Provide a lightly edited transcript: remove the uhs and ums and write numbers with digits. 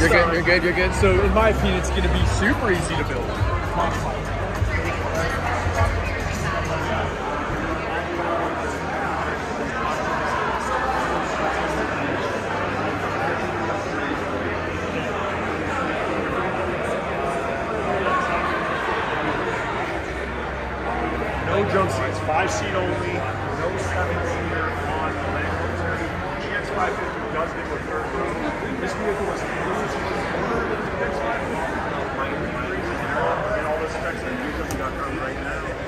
You're good. You're good. You're good. So in my opinion, it's going to be super easy to build. No jump seats, 5-seat only, no 7-seater on the Land Cruiser. GX550 does get with third row. This vehicle was originally ordered as a GX550. And all the specs are used on the right now.